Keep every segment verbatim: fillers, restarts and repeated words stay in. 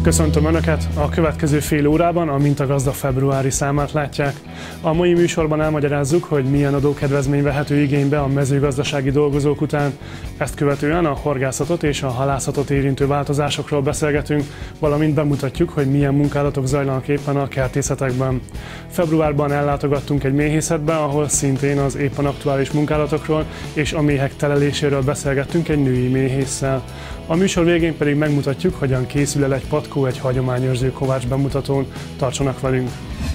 Köszöntöm Önöket! A következő fél órában a Mintagazda februári számát látják. A mai műsorban elmagyarázzuk, hogy milyen adókedvezmény vehető igénybe a mezőgazdasági dolgozók után. Ezt követően a horgászatot és a halászatot érintő változásokról beszélgetünk, valamint bemutatjuk, hogy milyen munkálatok zajlanak éppen a kertészetekben. Februárban ellátogattunk egy méhészetbe, ahol szintén az éppen aktuális munkálatokról és a méhek teleléséről beszélgettünk egy női méhésszel. A műsor végén pedig megmutatjuk, hogyan készül el egy patkó egy hagyományőrző kovács bemutatón. Tartsanak velünk!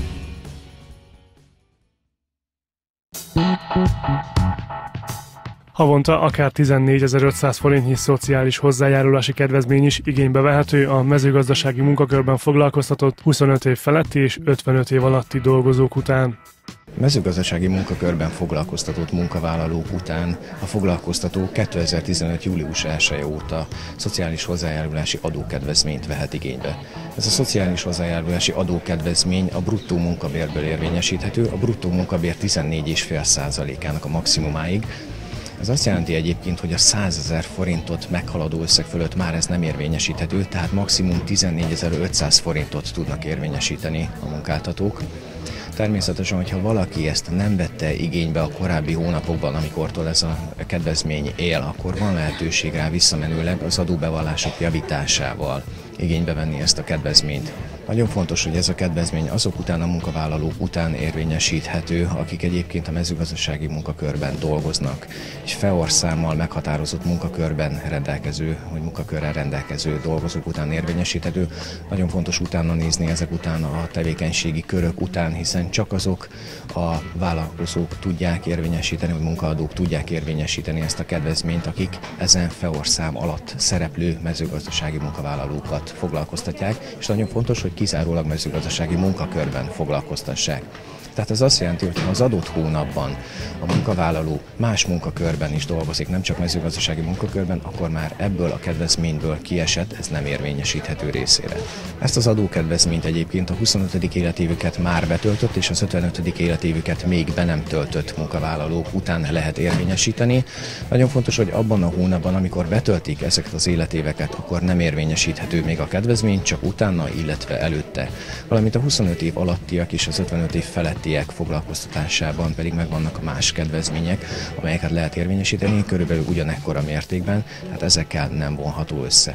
Havonta akár tizennégyezer-ötszáz forintnyi szociális hozzájárulási kedvezmény is igénybe vehető a mezőgazdasági munkakörben foglalkoztatott huszonöt év feletti és ötvenöt év alatti dolgozók után. Mezőgazdasági munkakörben foglalkoztatott munkavállalók után a foglalkoztató kétezer-tizenöt. július elseje óta szociális hozzájárulási adókedvezményt vehet igénybe. Ez a szociális hozzájárulási adókedvezmény a bruttó munkabérből érvényesíthető, a bruttó munkabér tizennégy egész öt százalékának a maximumáig. Ez azt jelenti egyébként, hogy a százezer forintot meghaladó összeg fölött már ez nem érvényesíthető, tehát maximum tizennégyezer-ötszáz forintot tudnak érvényesíteni a munkáltatók. Természetesen, hogyha valaki ezt nem vette igénybe a korábbi hónapokban, amikortól ez a kedvezmény él, akkor van lehetőség rá visszamenőleg az adóbevallások javításával igénybe venni ezt a kedvezményt. Nagyon fontos, hogy ez a kedvezmény azok után, a munkavállalók után érvényesíthető, akik egyébként a mezőgazdasági munkakörben dolgoznak, és fé e o er számmal meghatározott munkakörben rendelkező, vagy munkakörrel rendelkező dolgozók után érvényesíthető. Nagyon fontos utána nézni ezek után a tevékenységi körök után, hiszen csak azok a vállalkozók tudják érvényesíteni, vagy munkaadók tudják érvényesíteni ezt a kedvezményt, akik ezen fé e o er szám alatt szereplő mezőgazdasági munkavállalókat foglalkoztatják, és nagyon fontos, hogy kizárólag mezőgazdasági munkakörben foglalkoztassák. Tehát ez azt jelenti, hogy ha az adott hónapban a munkavállaló más munkakörben is dolgozik, nem csak mezőgazdasági munkakörben, akkor már ebből a kedvezményből kiesett, ez nem érvényesíthető részére. Ezt az adókedvezményt egyébként a huszonötödik életévüket már betöltött, és az ötvenötödik életévüket még be nem töltött munkavállalók után lehet érvényesíteni. Nagyon fontos, hogy abban a hónapban, amikor betöltik ezeket az életéveket, akkor nem érvényesíthető még a kedvezmény, csak utána, illetve előtte. Valamint a huszonöt év alattiak és az ötvenöt év felett foglalkoztatásában pedig megvannak a más kedvezmények, amelyeket lehet érvényesíteni, körülbelül ugyanekkora mértékben, tehát ezekkel nem vonható össze.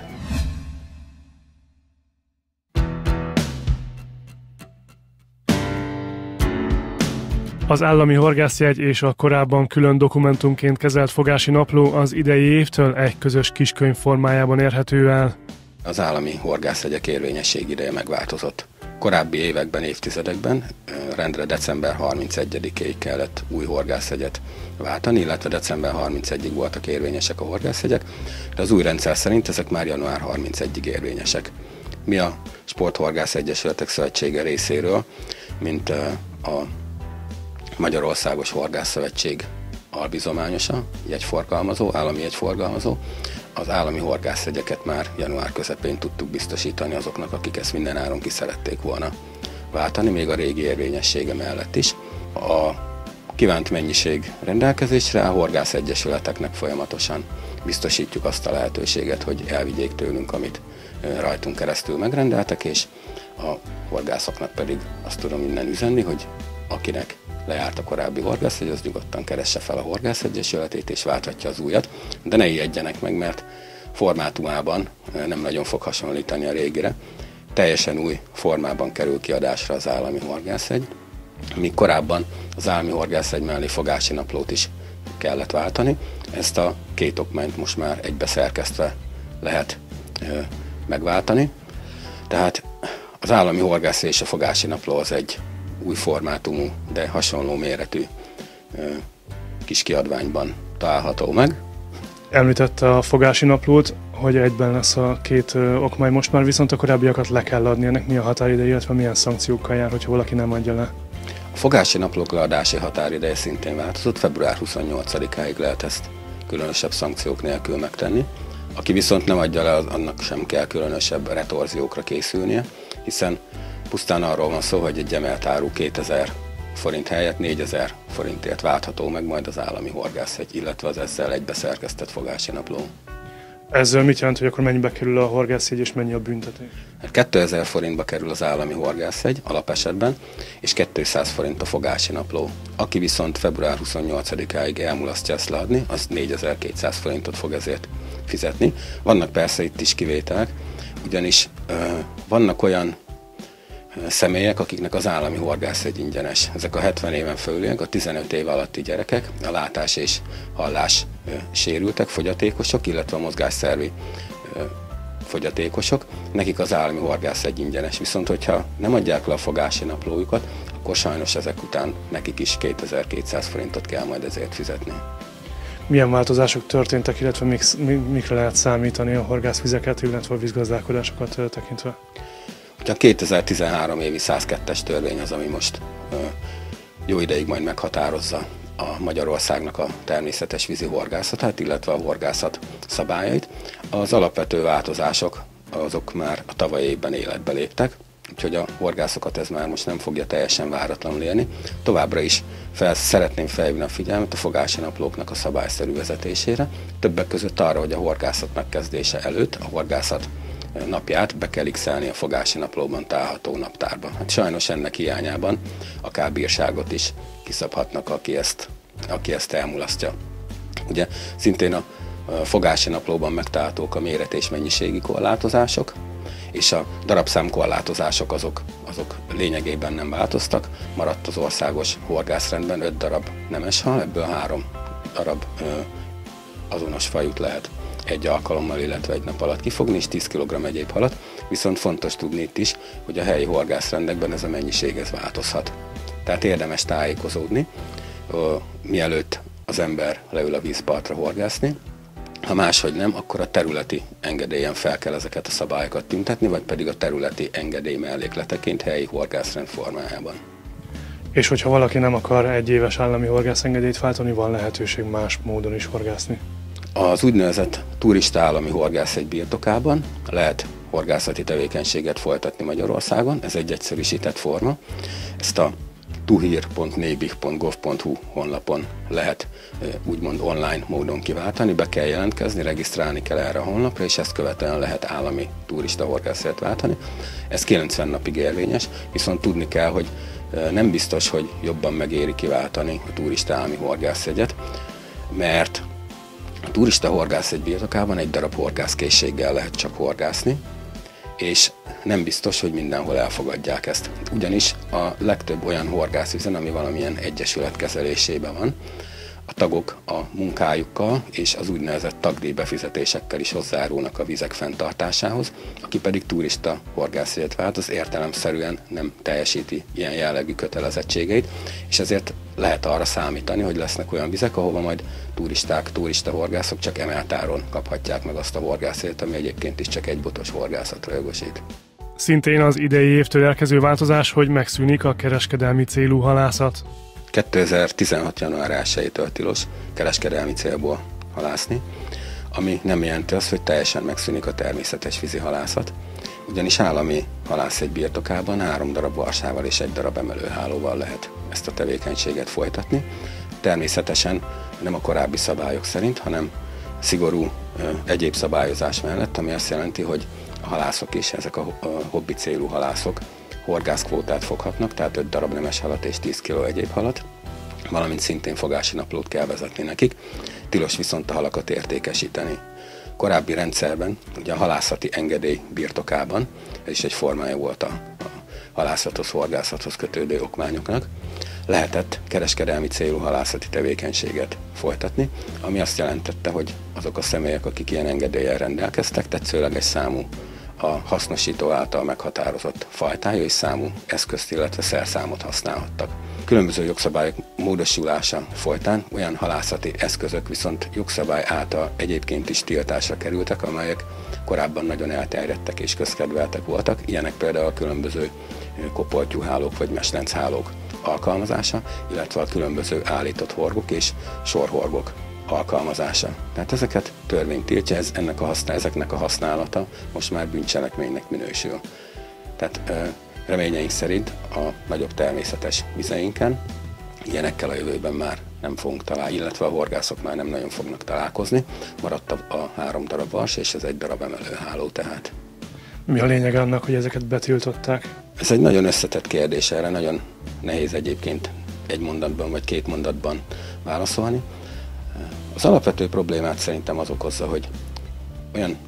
Az állami horgászjegy és a korábban külön dokumentumként kezelt fogási napló az idei évtől egy közös kiskönyv formájában érhető el. Az állami horgászjegyek érvényesség ideje megváltozott. Korábbi években, évtizedekben rendre december harmincegyedikéig kellett új horgászjegyet váltani, illetve december harmincegyedikéig voltak érvényesek a horgászjegyek, de az új rendszer szerint ezek már január harmincegyedikéig érvényesek. Mi a Sporthorgász Egyesületek Szövetsége részéről, mint a Magyarországos Horgászszövetség albizományosa, jegyforgalmazó, állami jegyforgalmazó, az állami horgászjegyeket már január közepén tudtuk biztosítani azoknak, akik ezt mindenáron ki szerették volna váltani, még a régi érvényessége mellett is. A kívánt mennyiség rendelkezésre a horgászegyesületeknek folyamatosan biztosítjuk azt a lehetőséget, hogy elvigyék tőlünk, amit rajtunk keresztül megrendeltek, és a horgászoknak pedig azt tudom innen üzenni, hogy akinek lejárt a korábbi horgászjegy, az nyugodtan keresse fel a horgászegyesületét és válthatja az újat, de ne ijedjenek meg, mert formátumában nem nagyon fog hasonlítani a régire. Teljesen új formában kerül kiadásra az állami horgászjegy, míg korábban az állami horgászjegy mellé fogási naplót is kellett váltani. Ezt a két okmányt most már egybeszerkesztve lehet ö, megváltani. Tehát az állami horgászjegy és a fogási napló az egy új formátumú, de hasonló méretű ö, kis kiadványban található meg. Említette a fogási naplót, hogy egyben lesz a két ö, okmány, most már viszont a korábbiakat le kell adni. Ennek mi a határideje, illetve milyen szankciókkal jár, hogyha valaki nem adja le? A fogási naplók leadási határideje szintén változott, február huszonnyolcadikáig lehet ezt különösebb szankciók nélkül megtenni. Aki viszont nem adja le, annak sem kell különösebb retorziókra készülnie, hiszen pusztán arról van szó, hogy egy emelt áru kétezer forint helyett négyezer forintért váltható meg majd az állami horgászjegy, illetve az ezzel egybeszerkesztett fogási napló. Ez mit jelent, hogy akkor mennyibe kerül a horgászjegy és mennyi a büntetés? kétezer forintba kerül az állami horgászjegy alapesetben, és kétszáz forint a fogási napló. Aki viszont február huszonnyolcadikáig elmulasztja ezt leadni, az négyezer-kétszáz forintot fog ezért fizetni. Vannak persze itt is kivételek, ugyanis ö, vannak olyan személyek, akiknek az állami horgászjegy ingyenes. Ezek a hetven éven fölüliek, a tizenöt év alatti gyerekek, a látás és hallás sérültek, fogyatékosok, illetve a mozgásszervi fogyatékosok, nekik az állami horgászjegy ingyenes. Viszont, hogyha nem adják le a fogási naplójukat, akkor sajnos ezek után nekik is kétezer-kétszáz forintot kell majd ezért fizetni. Milyen változások történtek, illetve mik, mikre lehet számítani a horgászvizeket, illetve a vízgazdálkodásokat tekintve? A kétezer-tizenhárom évi százkettes törvény az, ami most jó ideig majd meghatározza a Magyarországnak a természetes vízi horgászatát, illetve a horgászat szabályait. Az alapvető változások azok már a tavalyi évben életbe léptek, úgyhogy a horgászokat ez már most nem fogja teljesen váratlanul élni. Továbbra is fel, szeretném felhívni a figyelmet a fogási naplóknak a szabályszerű vezetésére, többek között arra, hogy a horgászat megkezdése előtt a horgászat napját be kell x-elni a fogási naplóban található naptárban. Hát sajnos ennek hiányában akár bírságot is kiszabhatnak, aki ezt, aki ezt elmulasztja. Ugye szintén a fogási naplóban megtalálhatók a méret és mennyiségi korlátozások, és a darabszám korlátozások azok, azok lényegében nem változtak. Maradt az országos horgászrendben öt darab nemes hal, ebből három darab ö, azonos fajút lehet egy alkalommal, illetve egy nap alatt kifogni, és tíz kilogramm egyéb halat, viszont fontos tudni itt is, hogy a helyi horgászrendekben ez a mennyiség ez változhat. Tehát érdemes tájékozódni, mielőtt az ember leül a vízpartra horgászni. Ha máshogy nem, akkor a területi engedélyen fel kell ezeket a szabályokat tüntetni, vagy pedig a területi engedély mellékleteként helyi horgászrend formájában. És hogyha valaki nem akar egy éves állami horgászengedélyt váltani, van lehetőség más módon is horgászni? Az úgynevezett turista állami horgászjegy birtokában lehet horgászati tevékenységet folytatni Magyarországon, ez egy egyszerűsített forma. Ezt a tuhír pont nébih pont gov pont hu honlapon lehet úgymond online módon kiváltani, be kell jelentkezni, regisztrálni kell erre a honlapra, és ezt követően lehet állami turista horgászjeget váltani. Ez kilencven napig érvényes, viszont tudni kell, hogy nem biztos, hogy jobban megéri kiváltani a turista állami horgászjegyet, mert a turista horgászjegy birtokában egy darab horgászkészséggel lehet csak horgászni, és nem biztos, hogy mindenhol elfogadják ezt. Ugyanis a legtöbb olyan horgászüzen, ami valamilyen egyesület kezelésében van, a tagok a munkájukkal és az úgynevezett tagdíjbefizetésekkel is hozzárulnak a vizek fenntartásához, aki pedig turista horgászjegyet vált, az értelemszerűen nem teljesíti ilyen jellegű kötelezettségeit, és ezért lehet arra számítani, hogy lesznek olyan vizek, ahova majd turisták, turista horgászok csak emeltáron kaphatják meg azt a horgászjegyet, ami egyébként is csak egy botos horgászatra jogosít. Szintén az idei évtől elkezdő változás, hogy megszűnik a kereskedelmi célú halászat. kétezer-tizenhat. január elsejétől tilos kereskedelmi célból halászni, ami nem jelenti azt, hogy teljesen megszűnik a természetes vízi halászat, ugyanis állami halászjegy birtokában három darab varsával és egy darab emelőhálóval lehet ezt a tevékenységet folytatni. Természetesen nem a korábbi szabályok szerint, hanem szigorú ö, egyéb szabályozás mellett, ami azt jelenti, hogy a halászok is, ezek a, a hobbi célú halászok horgászkvótát foghatnak, tehát öt darab nemes halat és tíz kiló egyéb halat, valamint szintén fogási naplót kell vezetni nekik, tilos viszont a halakat értékesíteni. Korábbi rendszerben, ugye a halászati engedély birtokában, ez is egy formája volt a, a halászathoz, horgászathoz kötődő okmányoknak, lehetett kereskedelmi célú halászati tevékenységet folytatni, ami azt jelentette, hogy azok a személyek, akik ilyen engedéllyel rendelkeztek, tetszőleges számú a hasznosító által meghatározott fajtája és számú eszközt, illetve szerszámot használhattak. Különböző jogszabályok módosulása folytán olyan halászati eszközök viszont jogszabály által egyébként is tiltásra kerültek, amelyek korábban nagyon elterjedtek és közkedveltek voltak, ilyenek például a különböző kopoltyúhálók vagy meslánchálók alkalmazása, illetve a különböző állított horgok és sorhorgok alkalmazása. Tehát ezeket törvény tiltja, ez, ennek a használ, ezeknek a használata most már bűncselekménynek minősül. Tehát reményeink szerint a nagyobb természetes vizeinken ilyenekkel a jövőben már nem fogunk találni, illetve a horgászok már nem nagyon fognak találkozni. Maradt a, a három darab vas és ez egy darab emelőháló tehát. Mi a lényeg annak, hogy ezeket betiltották? Ez egy nagyon összetett kérdés, erre nagyon nehéz egyébként egy mondatban vagy két mondatban válaszolni. Az alapvető problémát szerintem az okozza, hogy olyan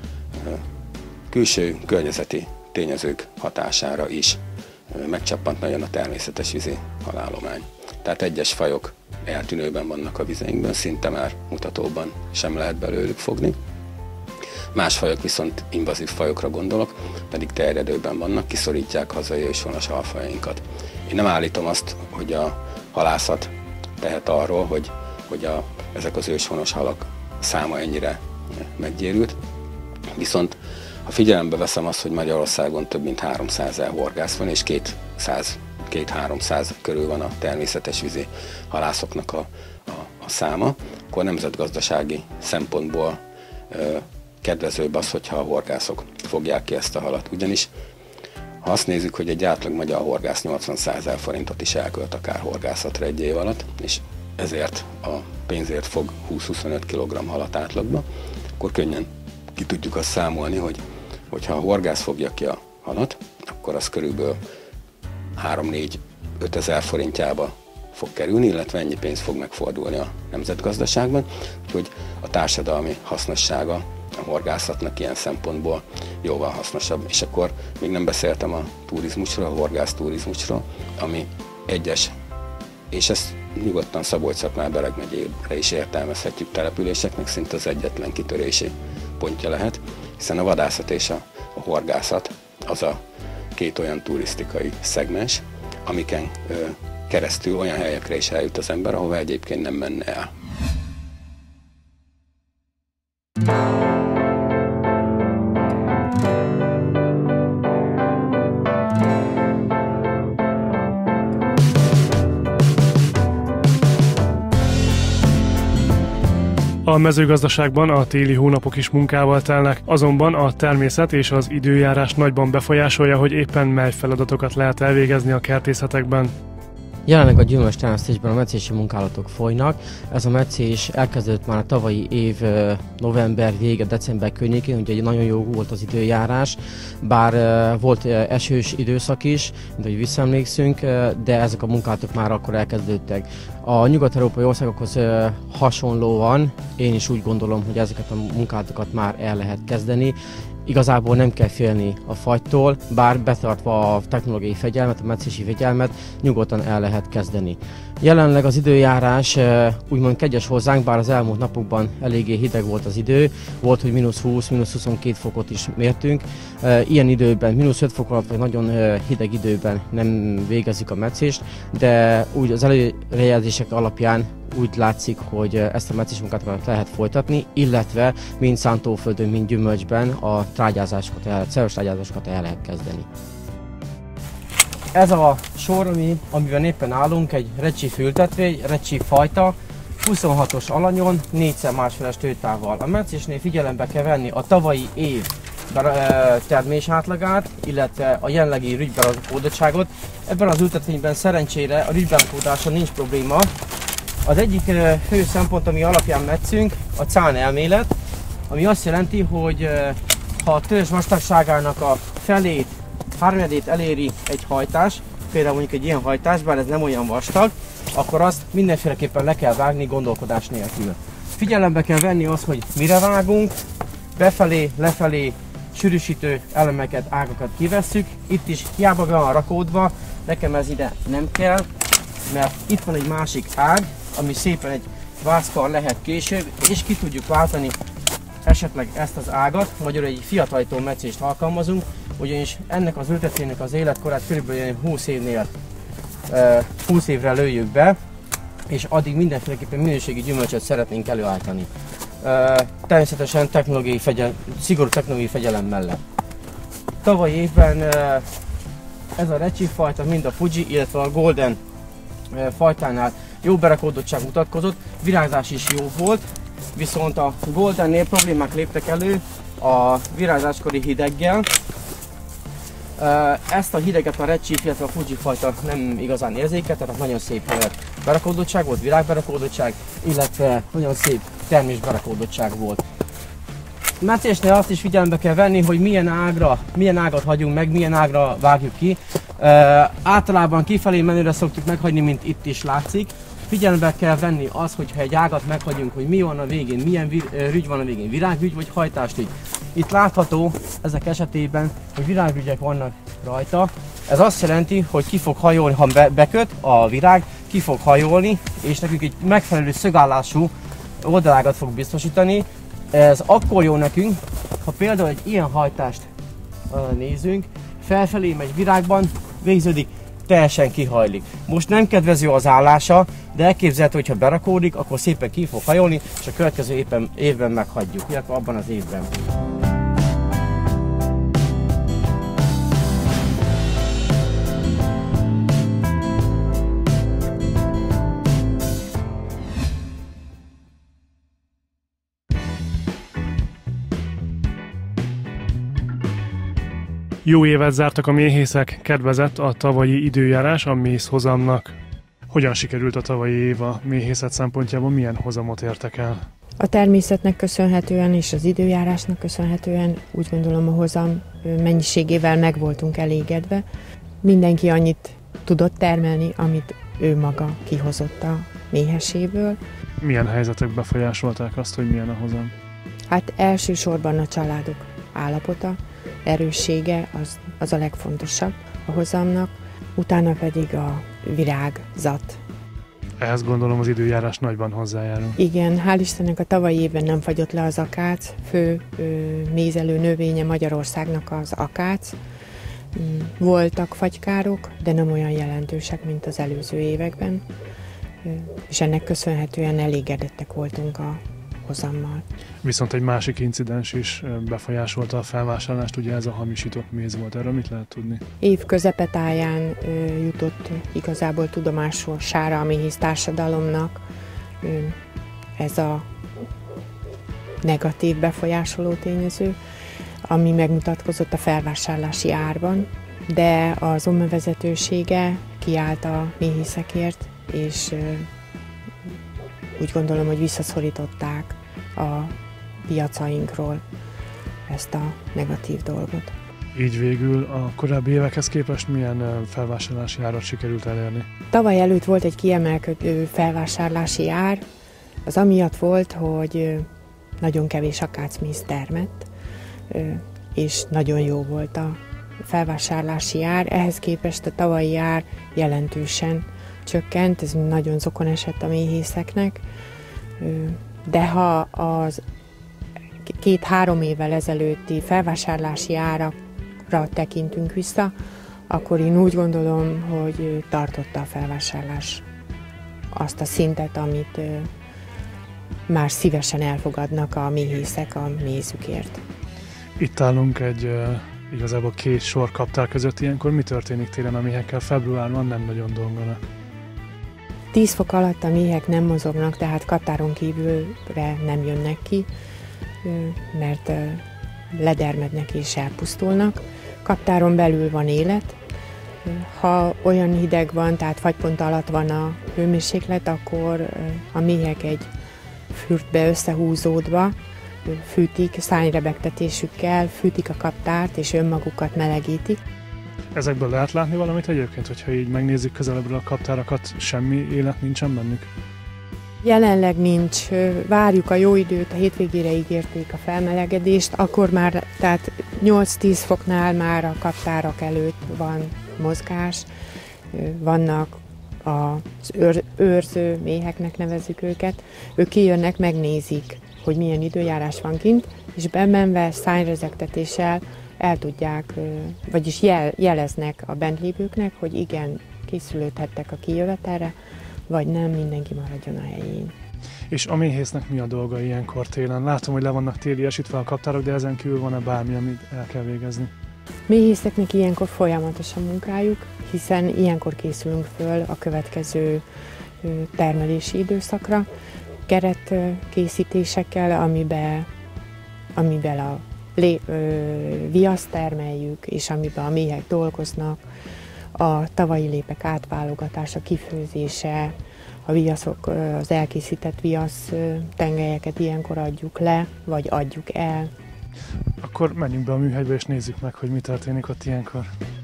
külső környezeti tényezők hatására is megcsappant nagyon a természetes vízi halállomány. Tehát egyes fajok eltűnőben vannak a vizeinkben, szinte már mutatóban sem lehet belőlük fogni. Más fajok viszont invazív fajokra gondolok, pedig terjedőben vannak, kiszorítják hazai őshonos halfajainkat. Én nem állítom azt, hogy a halászat tehet arról, hogy, hogy a, ezek az őshonos halak száma ennyire meggyérült, viszont ha figyelembe veszem azt, hogy Magyarországon több mint háromszázezer horgász van, és kétszáz-háromszáz körül van a természetes vízi halászoknak a, a, a száma, akkor nemzetgazdasági szempontból ö, kedvezőbb az, hogyha a horgászok fogják ki ezt a halat. Ugyanis ha azt nézzük, hogy egy átlag magyar horgász nyolcvan-százezer forintot is elkölt akár horgászatra egy év alatt, és ezért a pénzért fog húsz-huszonöt kilogramm halat átlagba, akkor könnyen ki tudjuk azt számolni, hogy hogyha a horgász fogja ki a halat, akkor az körülbelül három-négy-öt ezer forintjába fog kerülni, illetve ennyi pénz fog megfordulni a nemzetgazdaságban, úgyhogy a társadalmi hasznossága a horgászatnak ilyen szempontból jóval hasznosabb. És akkor még nem beszéltem a turizmusról, a horgászturizmusról, ami egyes, és ezt nyugodtan Szabolcs-Szatmár-Bereg megyére is értelmezhetjük, településeknek szinte az egyetlen kitörési pontja lehet, hiszen a vadászat és a, a horgászat az a két olyan turisztikai szegmens, amiken ö, keresztül olyan helyekre is eljut az ember, ahova egyébként nem menne el. A mezőgazdaságban a téli hónapok is munkával telnek, azonban a természet és az időjárás nagyban befolyásolja, hogy éppen mely feladatokat lehet elvégezni a kertészetekben. Jelenleg a gyümölcstermesztésben a metszési munkálatok folynak. Ez a metszés elkezdődött már a tavalyi év november vége, december környékén, ugye nagyon jó volt az időjárás, bár volt esős időszak is, mint ahogy visszaemlékszünk, de ezek a munkálatok már akkor elkezdődtek. A nyugat-európai országokhoz hasonlóan én is úgy gondolom, hogy ezeket a munkálatokat már el lehet kezdeni. Igazából nem kell félni a fagytól, bár betartva a technológiai fegyelmet, a metszési fegyelmet nyugodtan el lehet kezdeni. Jelenleg az időjárás úgymond kegyes hozzánk, bár az elmúlt napokban eléggé hideg volt az idő, volt, hogy mínusz húsz, mínusz huszonkét fokot is mértünk. Ilyen időben, mínusz öt fok alatt, vagy nagyon hideg időben nem végezzük a metszést, de úgy az előrejelzések alapján úgy látszik, hogy ezt a metszés munkát lehet folytatni, illetve mind szántóföldön, mind gyümölcsben a trágyázásokat, el, szeros trágyázásokat el lehet kezdeni. Ez a sor, ami, amiben éppen állunk, egy recsi ültetvény, recsi fajta, huszonhatos alanyon, négyszer másfeles tőtávval. A metszésnél figyelembe kell venni a tavalyi év termés átlagát, illetve a jelenlegi rügyberakódottságot. Ebben az ültetvényben szerencsére a rügyberakódáson nincs probléma. Az egyik fő szempont, ami alapján metszünk, a cán elmélet, ami azt jelenti, hogy ha a törzs vastagságának a felét, háromnegyedét eléri egy hajtás, például mondjuk egy ilyen hajtás, bár ez nem olyan vastag, akkor azt mindenféleképpen le kell vágni gondolkodás nélkül. Figyelembe kell venni azt, hogy mire vágunk, befelé, lefelé sűrűsítő elemeket, ágakat kivesszük. Itt is hiába van rakódva, nekem ez ide nem kell, mert itt van egy másik ág, ami szépen egy vászkar lehet később, és ki tudjuk váltani esetleg ezt az ágat, magyarul egy fiatalító metszést alkalmazunk, ugyanis ennek az ültetvénynek az életkorát kb. húsz évnél, húsz évre lőjük be, és addig mindenféleképpen minőségi gyümölcsöt szeretnénk előállítani. Természetesen technológiai fegyel, szigorú technológiai fegyelem mellett. Tavaly évben ez a recsi fajta, mind a Fuji, illetve a Golden fajtánál jó berakódottság mutatkozott, virágzás is jó volt, viszont a Goldennél problémák léptek elő a virágzáskori hideggel. Ezt a hideget a Red Chief, illetve a Fuji fajta nem igazán érzékel, tehát nagyon szép berakódottság volt, virágberakódottság, illetve nagyon szép termésberakódottság volt. Metszésnél azt is figyelembe kell venni, hogy milyen ágra, milyen ágat hagyunk meg, milyen ágra vágjuk ki. Uh, általában kifelé menőre szoktuk meghagyni, mint itt is látszik. Figyelembe kell venni az, hogyha egy ágat meghagyunk, hogy mi van a végén, milyen rügy van a végén, virágrügy vagy hajtásrügy. Itt látható ezek esetében, hogy virágrügyek vannak rajta. Ez azt jelenti, hogy ki fog hajolni, ha be, beköt a virág, ki fog hajolni, és nekünk egy megfelelő szögállású oldalágat fog biztosítani. Ez akkor jó nekünk, ha például egy ilyen hajtást uh, nézünk, felfelé megy virágban, végződik, teljesen kihajlik. Most nem kedvező az állása, de elképzelhető, hogy ha berakódik, akkor szépen ki fog hajolni, és a következő évben, évben meghagyjuk, illetve abban az évben. Jó évet zártak a méhészek, kedvezett a tavalyi időjárás a mézhozamnak. Hogyan sikerült a tavalyi év a méhészet szempontjából, milyen hozamot értek el? A természetnek köszönhetően és az időjárásnak köszönhetően úgy gondolom a hozam mennyiségével meg voltunk elégedve. Mindenki annyit tudott termelni, amit ő maga kihozott a méheséből. Milyen helyzetek befolyásolták azt, hogy milyen a hozam? Hát elsősorban a családok állapota, erőssége az, az a legfontosabb a hozamnak, utána pedig a virágzat. Ehhez gondolom az időjárás nagyban hozzájárul. Igen, hál' Istennek a tavalyi évben nem fagyott le az akác, fő ö, mézelő növénye Magyarországnak az akác. Voltak fagykárok, de nem olyan jelentősek, mint az előző években, és ennek köszönhetően elégedettek voltunk a hozammal. Viszont egy másik incidens is befolyásolta a felvásárlást, ugye ez a hamisított méz volt. Erről mit lehet tudni? Év közepetáján ö, jutott igazából tudomására a méhész társadalomnak ö, ez a negatív befolyásoló tényező, ami megmutatkozott a felvásárlási árban, de az o em e vezetősége kiállt a méhészekért, és ö, úgy gondolom, hogy visszaszorították a piacainkról ezt a negatív dolgot. Így végül a korábbi évekhez képest milyen felvásárlási árat sikerült elérni? Tavaly előtt volt egy kiemelkedő felvásárlási ár, az amiatt volt, hogy nagyon kevés akácméz termett, és nagyon jó volt a felvásárlási ár. Ehhez képest a tavalyi ár jelentősen csökkent, ez nagyon zokon esett a méhészeknek, de ha az két-három évvel ezelőtti felvásárlási árakra tekintünk vissza, akkor én úgy gondolom, hogy tartotta a felvásárlás azt a szintet, amit már szívesen elfogadnak a méhészek a mézükért. Itt állunk egy igazából két sor kaptár között, ilyenkor mi történik télen a méhekkel? Februárban nem nagyon donganak. tíz fok alatt a méhek nem mozognak, tehát kaptáron kívülre nem jönnek ki, mert ledermednek és elpusztulnak. Kaptáron belül van élet. Ha olyan hideg van, tehát fagypont alatt van a hőmérséklet, akkor a méhek egy fürtbe összehúzódva fűtik szárnyrebegtetésükkel, fűtik a kaptárt és önmagukat melegítik. Ezekből lehet látni valamit egyébként, hogyha így megnézzük közelebbről a kaptárakat, semmi élet nincsen bennük? Jelenleg nincs. Várjuk a jó időt, a hétvégére ígérték a felmelegedést, akkor már, tehát nyolc-tíz foknál már a kaptárak előtt van mozgás, vannak az őr, őrző méheknek nevezzük őket, ők kijönnek, megnézik, hogy milyen időjárás van kint, és bemenve szárnyrezegtetéssel el tudják, vagyis jel, jeleznek a bentlévőknek, hogy igen, készülődhettek a kijövetelre, vagy nem, mindenki maradjon a helyén. És a méhésznek mi a dolga ilyenkor télen? Látom, hogy le vannak téliesítve a kaptárok, de ezen kívül van-e bármi, amit el kell végezni? Méhészeknek ilyenkor folyamatos a munkájuk, hiszen ilyenkor készülünk föl a következő termelési időszakra, keret készítésekkel, amiben, amiben a lé, ö, viaszt termeljük, és amiben a méhek dolgoznak, a tavalyi lépek átválogatása, kifőzése, a viaszok, az elkészített viasz tengelyeket ilyenkor adjuk le, vagy adjuk el. Akkor menjünk be a műhelybe és nézzük meg, hogy mi történik ott ilyenkor.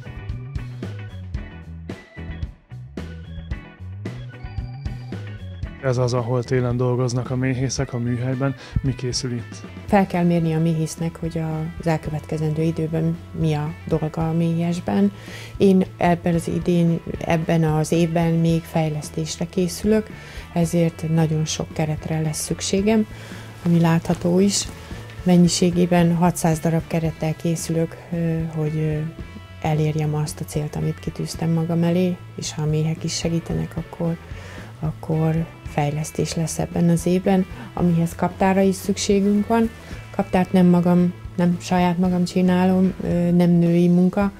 Ez az, ahol télen dolgoznak a méhészek a műhelyben. Mi készül itt? Fel kell mérni a méhésznek, hogy az elkövetkezendő időben mi a dolga a méhesben. Én ebben az idén, ebben az évben még fejlesztésre készülök, ezért nagyon sok keretre lesz szükségem, ami látható is. Mennyiségében hatszáz darab kerettel készülök, hogy elérjem azt a célt, amit kitűztem magam elé, és ha a méhek is segítenek, akkor, akkor fejlesztés lesz ebben az évben, amihez kaptára is szükségünk van. Kaptárt nem magam, nem saját magam csinálom, nem női munka,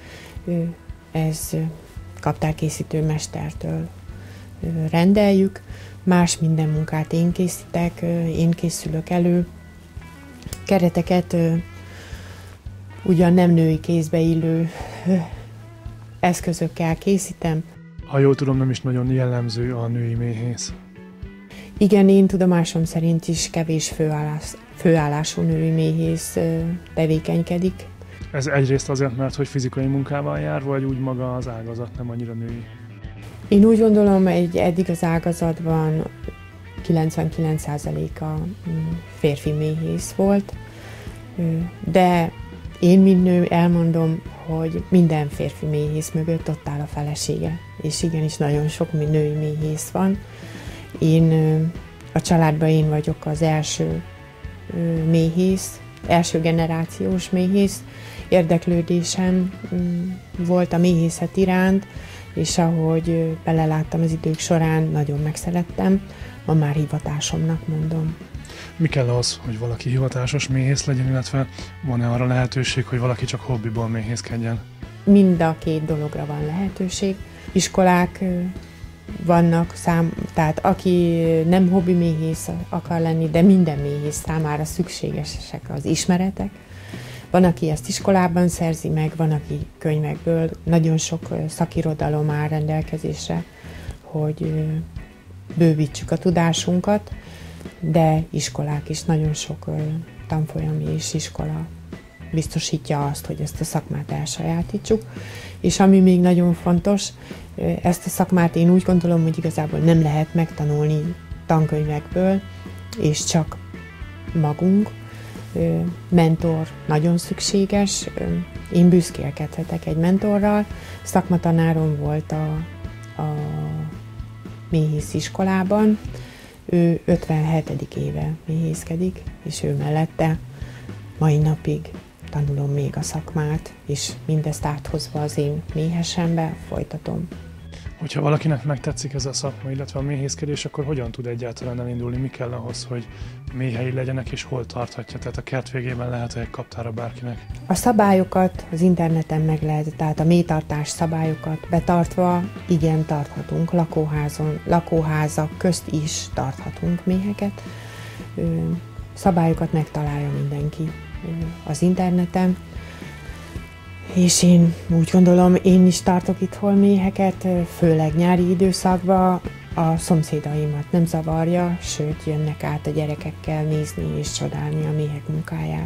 ez kaptárkészítő mestertől rendeljük. Más minden munkát én készítek, én készülök elő. Kereteket ugyan nem női kézbe illő eszközökkel készítem. Ha jól tudom, nem is nagyon jellemző a női méhész. Igen, én tudomásom szerint is kevés főállás, főállású női méhész tevékenykedik. Ez egyrészt azért, mert hogy fizikai munkával jár, vagy úgy maga az ágazat nem annyira női? Én úgy gondolom, hogy eddig az ágazatban kilencvenkilenc százaléka férfi méhész volt, de én, mint nő, elmondom, hogy minden férfi méhész mögött ott áll a felesége, és igenis nagyon sok női méhész van. Én a családban én vagyok az első méhész, első generációs méhész. Érdeklődésem volt a méhészet iránt, és ahogy beleláttam az idők során, nagyon megszerettem, ma már hivatásomnak mondom. Mi kell ahhoz, hogy valaki hivatásos méhész legyen, illetve van-e arra lehetőség, hogy valaki csak hobbiból méhészkedjen? Mind a két dologra van lehetőség. Iskolák vannak, szám, tehát aki nem hobbi méhész akar lenni, de minden méhész számára szükségesek az ismeretek. Van, aki ezt iskolában szerzi meg, van, aki könyvekből. Nagyon sok szakirodalom áll rendelkezésre, hogy bővítsük a tudásunkat, de iskolák is, nagyon sok tanfolyam és iskola biztosítja azt, hogy ezt a szakmát elsajátítsuk. És ami még nagyon fontos, ezt a szakmát én úgy gondolom, hogy igazából nem lehet megtanulni tankönyvekből, és csak magunk. Mentor nagyon szükséges. Én büszkélkedhetek egy mentorral. Szakmatanárom volt a, a méhész iskolában. Ő ötvenhetedik éve méhészkedik, és ő mellette mai napig tanulom még a szakmát, és mindezt áthozva az én méhesembe folytatom. Hogyha valakinek megtetszik ez a szakma, illetve a méhészkedés, akkor hogyan tud egyáltalán elindulni? Mi kell ahhoz, hogy méhei legyenek, és hol tarthatja? Tehát a kert végében lehet egy kaptára bárkinek? A szabályokat az interneten meg lehet, tehát a méhtartás szabályokat betartva, igen, tarthatunk lakóházon, lakóházak közt is tarthatunk méheket. Szabályokat megtalálja mindenki az interneten. És én úgy gondolom, én is tartok itthon méheket, főleg nyári időszakban. A szomszédaimat nem zavarja, sőt jönnek át a gyerekekkel nézni és csodálni a méhek munkáját.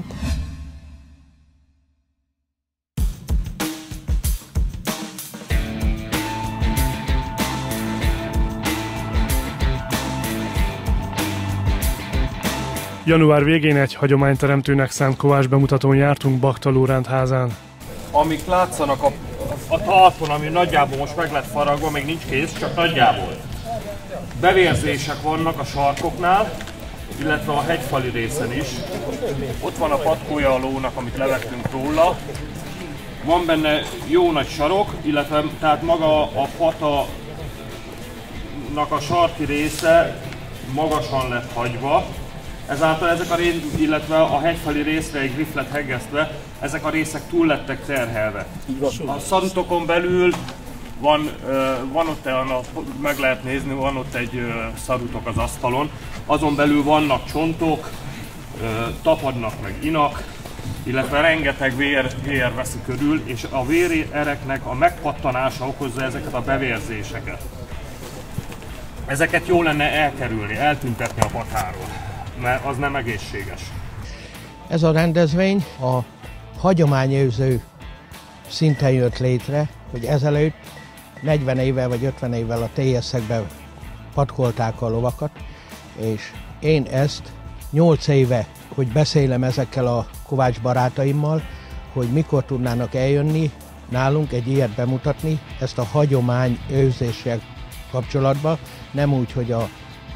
Január végén egy hagyományteremtőnek szánt kovács bemutatón jártunk Bakta Lóránt házán. Amik látszanak a, a talpon, ami nagyjából most meg lett faragva, még nincs kész, csak nagyjából. Bevérzések vannak a sarkoknál, illetve a hegyfali részen is. Ott van a patkója a lónak, amit levettünk róla. Van benne jó nagy sarok, illetve tehát maga a patanak a sarki része magasan lett hagyva. Ezáltal ezek a rész, illetve a hegyfali részre egy griff lett heggesztve, ezek a részek túl lettek terhelve. A szarutokon belül van, van ott, meg lehet nézni, van ott egy szarutok az asztalon, azon belül vannak csontok, tapadnak meg inak, illetve rengeteg vér, vér veszi körül, és a vérereknek a megpattanása okozza ezeket a bevérzéseket. Ezeket jó lenne elkerülni, eltüntetni a patáról, mert az nem egészséges. Ez a rendezvény a hagyományőrző szinten jött létre, hogy ezelőtt negyven évvel vagy ötven évvel a té es-ekben patkolták a lovakat, és én ezt nyolc éve, hogy beszélem ezekkel a Kovács barátaimmal, hogy mikor tudnának eljönni nálunk egy ilyet bemutatni, ezt a hagyomány őrzéssel kapcsolatban, nem úgy, hogy a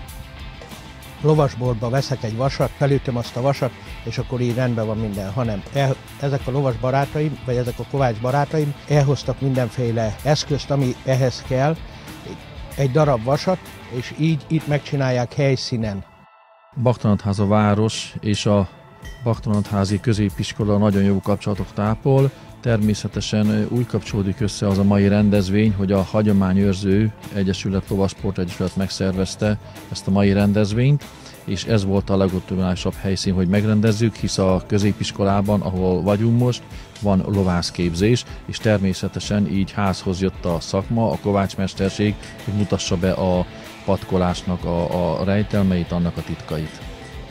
lovasboltba veszek egy vasat, felütöm azt a vasat, és akkor így rendben van minden, hanem el, ezek a lovas barátaim, vagy ezek a Kovács barátaim elhoztak mindenféle eszközt, ami ehhez kell, egy darab vasat, és így itt megcsinálják helyszínen. Baktanattháza város és a Baktanattházi középiskola nagyon jó kapcsolatot ápol. Természetesen úgy kapcsolódik össze az a mai rendezvény, hogy a Hagyományőrző Egyesület, Lovasport Egyesület megszervezte ezt a mai rendezvényt, és ez volt a legoptimálisabb helyszín, hogy megrendezzük, hisz a középiskolában, ahol vagyunk most, van lovászképzés, és természetesen így házhoz jött a szakma, a kovácsmesterség, hogy mutassa be a patkolásnak a, a rejtelmeit, annak a titkait.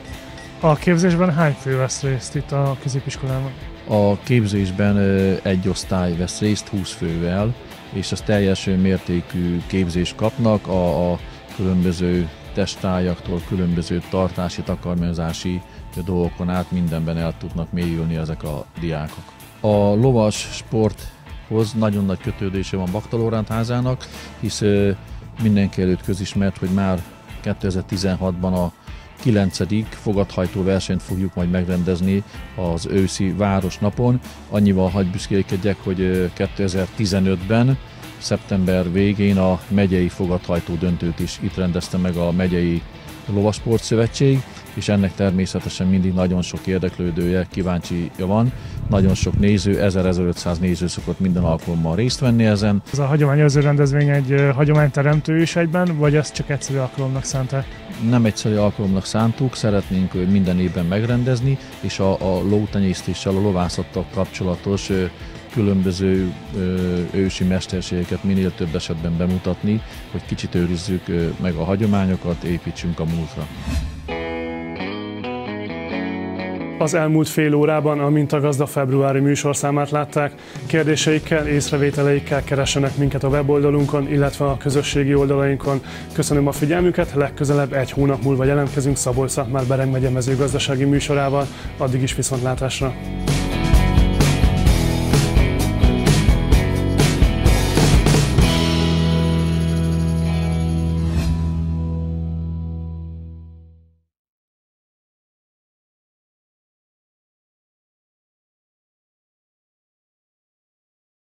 A képzésben hány fő vesz részt itt a középiskolában? A képzésben egy osztály vesz részt húsz fővel, és az teljes mértékű képzést kapnak a, a különböző testtárgyaktól, különböző tartási, takarmányozási dolgokon át mindenben el tudnak mélyülni ezek a diákok. A lovas sporthoz nagyon nagy kötődése van Bakta Lóránt házának, hisz mindenki előtt közismert, hogy már kétezer-tizenhatban a kilencedik fogadhajtó versenyt fogjuk majd megrendezni az őszi Városnapon. Annyival hagy büszkélkedjek, hogy kétezer-tizenötben szeptember végén a megyei fogadhajtó döntőt is itt rendezte meg a Megyei Lovasportszövetség, és ennek természetesen mindig nagyon sok érdeklődője, kíváncsija van. Nagyon sok néző, ezer-ezerötszáz néző szokott minden alkalommal részt venni ezen. Ez a hagyományőrző rendezvény egy hagyományteremtő is egyben, vagy ezt csak egyszerű alkalomnak szánták? Nem egyszerű alkalomnak szántuk, szeretnénk minden évben megrendezni, és a, a lótenyésztéssel, a lovászattal kapcsolatos különböző ö, ősi mesterségeket minél több esetben bemutatni, hogy kicsit őrizzük ö, meg a hagyományokat, építsünk a múltra. Az elmúlt fél órában a Mintagazda februári műsorszámát látták. Kérdéseikkel, észrevételeikkel keressenek minket a weboldalunkon, illetve a közösségi oldalainkon. Köszönöm a figyelmüket, legközelebb egy hónap múlva jelentkezünk Szabolcs-Szatmár-Bereg megye mezőgazdasági műsorával. Addig is viszontlátásra!